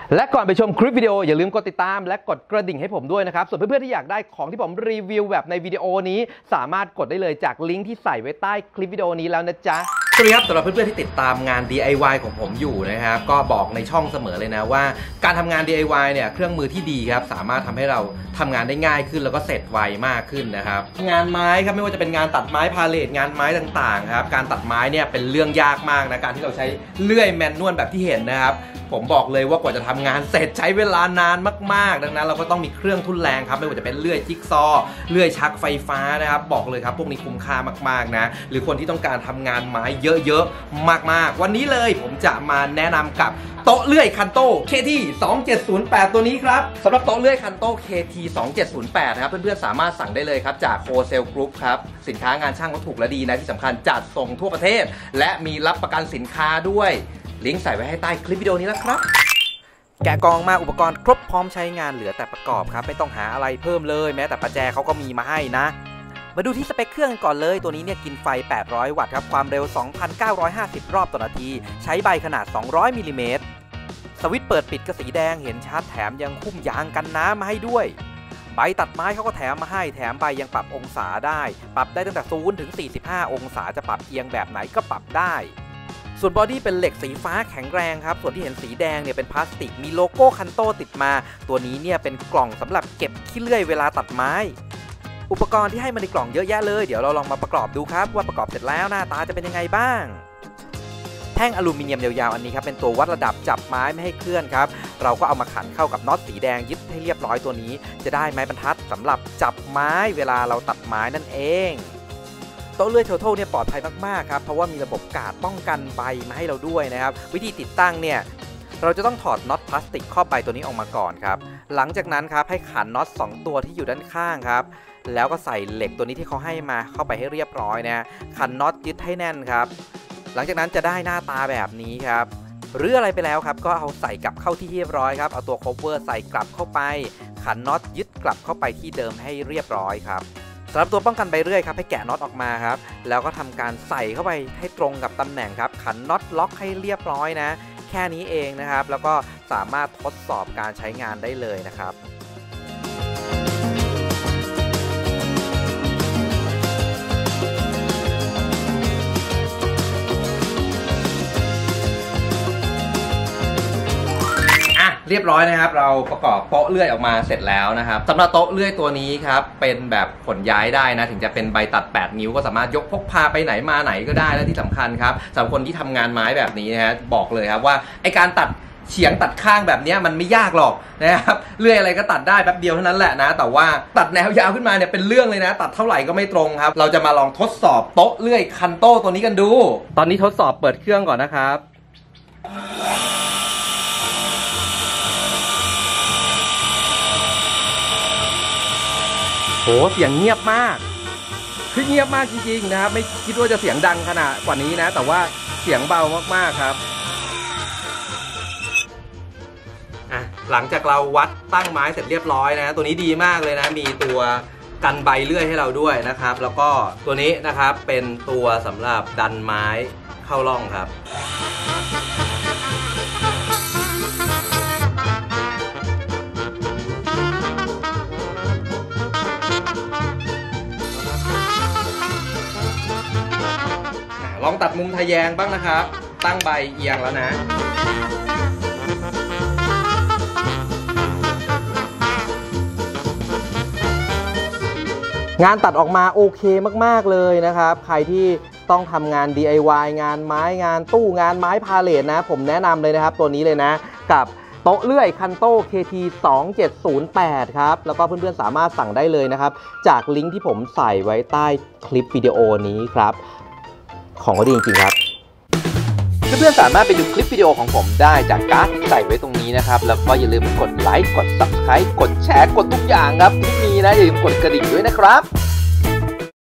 และก่อนไปชมคลิปวิดีโออย่าลืมกดติดตามและกดกระดิ่งให้ผมด้วยนะครับส่วนเพื่อนๆที่อยากได้ของที่ผมรีวิวแบบในวิดีโอนี้สามารถกดได้เลยจากลิงก์ที่ใส่ไว้ใต้คลิปวิดีโอนี้แล้วนะจ๊ะสวัสดีครับสำหรับเพื่อนๆที่ติดตามงาน DIY ของผมอยู่นะครับก็บอกในช่องเสมอเลยนะว่าการทำงาน DIY เนี่ยเครื่องมือที่ดีครับสามารถทำให้เราทำงานได้ง่ายขึ้นแล้วก็เสร็จไวมากขึ้นนะครับงานไม้ครับไม่ว่าจะเป็นงานตัดไม้พาเลทงานไม้ต่างๆครับการตัดไม้เนี่ยเป็นเรื่องยากมากนะการที่เราใช้เลื่อยแมนนวลแบบที่เห็นนะครับผมบอกเลยว่ากว่าจะทำงานเสร็จใช้เวลานานมากๆดังนั้นเราก็ต้องมีเครื่องทุนแรงครับไม่ว่าจะเป็นเลื่อยจิ๊กซอว์เลื่อยชักไฟฟ้านะครับบอกเลยครับพวกนี้คุ้มค่ามากๆนะหรือคนที่ต้องการทำงานไม้เยอะๆมากๆวันนี้เลยผมจะมาแนะนำกับโต๊ะเลื่อยคันโต้ KT 2708ตัวนี้ครับสำหรับโต๊ะเลื่อยคันโต้ KT 2708นะครับเพื่อนๆสามารถสั่งได้เลยครับจากโฮเซลกรุ๊ปครับสินค้างานช่างก็ถูกและดีนะที่สำคัญจัดส่งทั่วประเทศและมีรับประกันสินค้าด้วยลิงก์ใส่ไว้ให้ใต้คลิปวิดีโอนี้แล้วครับแกะกล่องมาอุปกรณ์ครบพร้อมใช้งานเหลือแต่ประกอบครับไม่ต้องหาอะไรเพิ่มเลยแม้แต่ประแจเขาก็มีมาให้นะมาดูที่สเปคเครื่องก่อนเลยตัวนี้เนี่ยกินไฟ800วัตต์ครับความเร็ว 2,950 รอบต่อนาทีใช้ใบขนาด200มิลลิเมตรสวิตช์เปิดปิดก็สีแดงเห็นชัดแถมยังหุ้มยางกันน้ำมาให้ด้วยใบตัดไม้เขาก็แถมมาให้แถมใบยังปรับองศาได้ปรับได้ตั้งแต่0 ถึง 45 องศาจะปรับเอียงแบบไหนก็ปรับได้ส่วนบอดี้เป็นเหล็กสีฟ้าแข็งแรงครับส่วนที่เห็นสีแดงเนี่ยเป็นพลาสติกมีโลโก้คันโต้ติดมาตัวนี้เนี่ยเป็นกล่องสำหรับเก็บขี้เลื่อยเวลาตัดไม้อุปกรณ์ที่ให้มาในกล่องเยอะแยะเลยเดี๋ยวเราลองมาประกอบดูครับว่าประกอบเสร็จแล้วหน้าตาจะเป็นยังไงบ้างแท่งอลูมิเนียมยาวๆอันนี้ครับเป็นตัววัดระดับจับไม้ไม่ให้เคลื่อนครับเราก็เอามาขันเข้ากับน็อตสีแดงยึดให้เรียบร้อยตัวนี้จะได้ไม้บรรทัดสำหรับจับไม้เวลาเราตัดไม้นั่นเองโต๊ะเลื่อยTotalเนี่ยปลอดภัยมากๆครับเพราะว่ามีระบบการ์ดป้องกันใบมาให้เราด้วยนะครับวิธีติดตั้งเนี่ยเราจะต้องถอดน็อตพลาสติกครอบใบตัวนี้ออกมาก่อนครับหลังจากนั้นครับให้ขันน็อต2ตัวที่อยู่ด้านข้างครับแล้วก็ใส่เหล็กตัวนี้ที่เขาให้มาเข้าไปให้เรียบร้อยนะขันน็อตยึดให้แน่นครับหลังจากนั้นจะได้หน้าตาแบบนี้ครับหรืออะไรไปแล้วครับก็เอาใส่กลับเข้าที่เรียบร้อยครับเอาตัว cover ใส่กลับเข้าไปขันน็อตยึดกลับเข้าไปที่เดิมให้เรียบร้อยครับสำหรับตัวป้องกันใบเลื่อยครับให้แกะน็อตออกมาครับแล้วก็ทำการใส่เข้าไปให้ตรงกับตำแหน่งครับขันน็อตล็อกให้เรียบร้อยนะแค่นี้เองนะครับแล้วก็สามารถทดสอบการใช้งานได้เลยนะครับเรียบร้อยนะครับเราประกอบโต๊ะเลื่อยออกมาเสร็จแล้วนะครับสำหรับโต๊ะเลื่อยตัวนี้ครับเป็นแบบขนย้ายได้นะถึงจะเป็นใบตัด8นิ้วก็สามารถยกพกพาไปไหนมาไหนก็ได้และที่สำคัญครับสำหรับคนที่ทำงานไม้แบบนี้นะฮะบอกเลยครับว่าไอการตัดเฉียงตัดข้างแบบนี้มันไม่ยากหรอกนะครับเลื่อยอะไรก็ตัดได้แป๊บเดียวเท่านั้นแหละนะแต่ว่าตัดแนวยาวขึ้นมาเนี่ยเป็นเรื่องเลยนะตัดเท่าไหร่ก็ไม่ตรงครับเราจะมาลองทดสอบโต๊ะเลื่อยคันโต้ตัวนี้กันดูตอนนี้ทดสอบเปิดเครื่องก่อนนะครับโหเสียงเงียบมากคือเงียบมากจริงๆนะครับไม่คิดว่าจะเสียงดังขนาดกว่านี้นะแต่ว่าเสียงเบามากๆครับหลังจากเราวัดตั้งไม้เสร็จเรียบร้อยนะตัวนี้ดีมากเลยนะมีตัวกันใบเลื่อยให้เราด้วยนะครับแล้วก็ตัวนี้นะครับเป็นตัวสำหรับดันไม้เข้าร่องครับลองตัดมุมทะแยงบ้างนะครับตั้งใบเอียงแล้วนะงานตัดออกมาโอเคมากๆเลยนะครับใครที่ต้องทำงาน DIY งานไม้งานตู้งานไม้พาเลทนะผมแนะนำเลยนะครับตัวนี้เลยนะกับโต๊ะเลื่อยคันโต้ KT 2708ครับแล้วก็เพื่อนๆสามารถสั่งได้เลยนะครับจากลิงก์ที่ผมใส่ไว้ใต้คลิปวิดีโอนี้ครับของก็ดีจริงๆครับเพื่อนๆสามารถไปดูคลิปวิดีโอของผมได้จากการ์ดที่ใส่ไว้ตรงนี้นะครับแล้วก็อย่าลืมกดไลค์กด Subscribe กดแชร์กดทุกอย่างครับที่มีนะอย่าลืมกดกระดิ่งด้วยนะครับ